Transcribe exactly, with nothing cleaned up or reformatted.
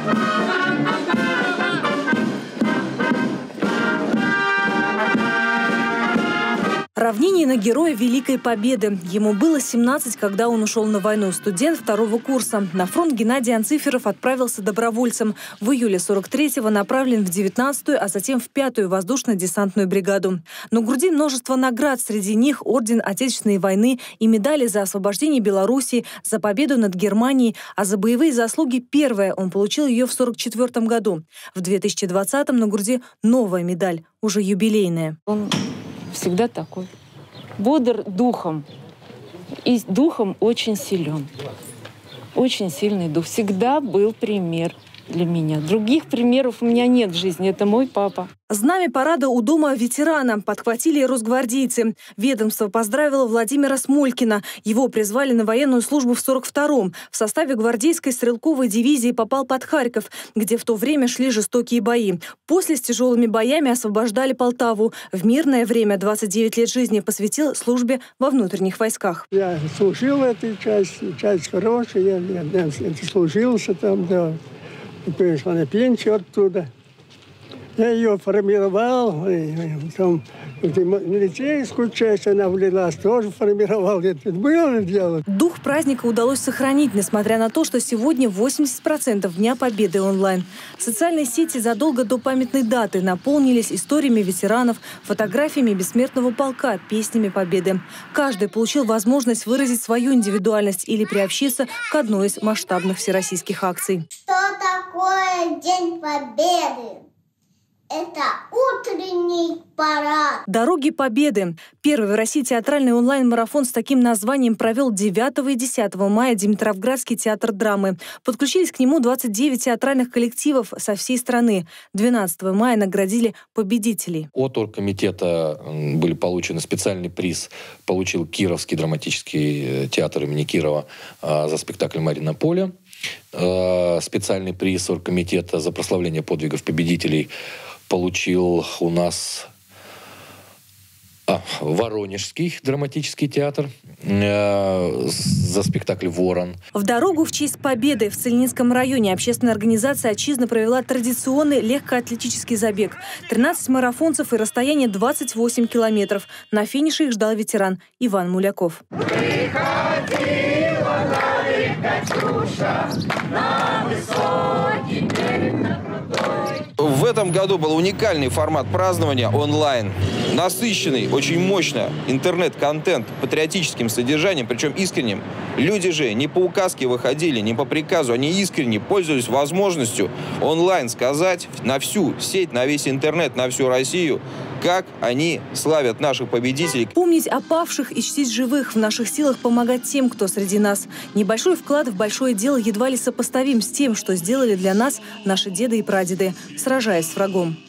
Равнение на героя Великой Победы. Ему было семнадцать, когда он ушел на войну. Студент второго курса. На фронт Геннадий Анциферов отправился добровольцем. В июле сорок третьего направлен в девятнадцатую, а затем в пятую воздушно-десантную бригаду. На груди множество наград. Среди них орден Отечественной войны и медали за освобождение Белоруссии, за победу над Германией, а за боевые заслуги первая. Он получил ее в сорок четвёртом году. В две тысячи двадцатом на груди новая медаль, уже юбилейная. Он всегда такой. Бодр духом. И духом очень силен. Очень сильный дух. Всегда был пример для меня. Других примеров у меня нет в жизни. Это мой папа. Знамя парада у дома ветерана подхватили росгвардейцы. Ведомство поздравило Владимира Смолькина. Его призвали на военную службу в сорок втором. В составе гвардейской стрелковой дивизии попал под Харьков, где в то время шли жестокие бои. После с тяжелыми боями освобождали Полтаву. В мирное время двадцать девять лет жизни посвятил службе во внутренних войсках. Я служил в этой части, часть хорошая, я, я, я служился там, да. Перешла на пенсию оттуда. Я ее формировал, и потом милицейскую часть она влилась, тоже формировал. Это было дело. Дух праздника удалось сохранить, несмотря на то, что сегодня восемьдесят процентов Дня Победы онлайн. Социальные сети задолго до памятной даты наполнились историями ветеранов, фотографиями бессмертного полка, песнями Победы. Каждый получил возможность выразить свою индивидуальность или приобщиться к одной из масштабных всероссийских акций. Что такое День Победы? Это утренний парад. «Дороги Победы». Первый в России театральный онлайн-марафон с таким названием провел девятого и десятого мая Димитровградский театр драмы. Подключились к нему двадцать девять театральных коллективов со всей страны. двенадцатого мая наградили победителей. От оргкомитета были получены специальный приз. Получил Кировский драматический театр имени Кирова за спектакль «Марина Поле». Специальный приз оргкомитета за прославление подвигов победителей получил у нас а, Воронежский драматический театр э, за спектакль «Ворон». В дорогу в честь Победы в Целининском районе общественная организация «Отчизна» провела традиционный легкоатлетический забег. тринадцать марафонцев и расстояние двадцать восемь километров. На финише их ждал ветеран Иван Муляков. Приходила на берег Катюша, на высокий берег, на крутой. В этом году был уникальный формат празднования онлайн. Насыщенный, очень мощно интернет-контент патриотическим содержанием, причем искренним. Люди же не по указке выходили, не по приказу, они искренне пользовались возможностью онлайн сказать на всю сеть, на весь интернет, на всю Россию, как они славят наших победителей. Помнить о павших и чтить живых. В наших силах помогать тем, кто среди нас. Небольшой вклад в большое дело едва ли сопоставим с тем, что сделали для нас наши деды и прадеды, сражаясь с врагом.